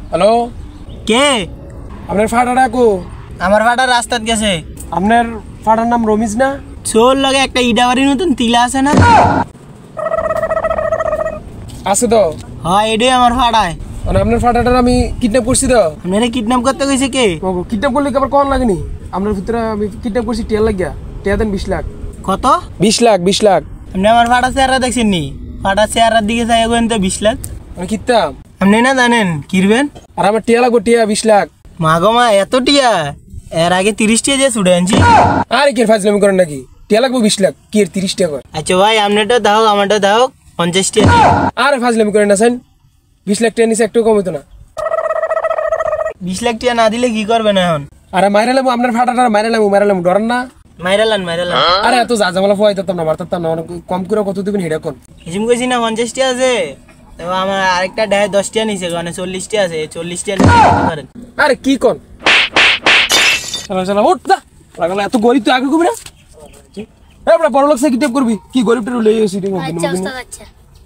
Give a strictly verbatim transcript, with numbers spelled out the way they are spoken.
Hello কে? আপনার ফাটা ডাকো। আমার ফাটা রাস্তাত গেছে। আপনার ফাটার নাম রমিজ না? চোর লগে একটা ইডাবাড়ির মতন তিলা আছে না? আছে তো। হ্যাঁ এটাই আমার ফাটায়। মানে আপনার ফাটাটার আমি কিডন্যাপ করছি তো। আপনারা কিডন্যাপ করতে গেছে কে? কিডন্যাপ করলে কি আবার কন লাগেনি? আপনার ভিতরে আমি কিডন্যাপ করছি টিয়া লাগিয়া। টিয়া দেন বিশ লাখ। কত? বিশ লাখ বিশ লাখ। আপনি আমার ফাটা চেহারা দেখছেন নি? ফাটা চেহারার দিকে চাই গেন তো বিশ লাখ। আমি কিনতাম। আপনি না জানেন কিরবেন? আর আমার টিয়া লাগবো টিয়া বিশ লাখ। মা গো মা এত টিয়া? এর আগে তিরিশ টিয়া দিয়ে ছুটে আনছি। আরে কি ফাজলামি করেন নাকি? টিয়া লাগবো বিশ লাখ কি এর তিরিশ টাকা করে? আচ্ছা ভাই আপনারটা দাও আমারটা দাও পঞ্চাশ টিয়া। আরে ফাজলামি করেন না স্যার, বিশ লাখ টাকা নিচে একটু কম হতো না। বিশ লাখ টিয়া না দিলে কি করবেন এখন? আরে মাইরে লামু আপনার ফাটাটা মাইরে লামু মাইরে লামু ডরেন না? মাইরালান মাইরালান। আরে এত যা জামালা ফোয়াই দিতাম না মারতাম না, অনেক কম করে কত দিবেন হেডা কোন? হিসিম কইছি না পঞ্চাশ টিয়া আছে, তো আমার আরেকটা ডায় দশ টিয়া নিছে মানে চল্লিশ টিয়া আছে, চল্লিশ টিয়া নিতে পারেন। আরে কি কোন? চলো চলো উঠ যা। লাগলা এত গরিব তুই আগে কবি না? এ বড় লোক সে কিডন্যাপ করবি কি গরিবটা লই আসি রে? আচ্ছা ওস্তাদ আচ্ছা।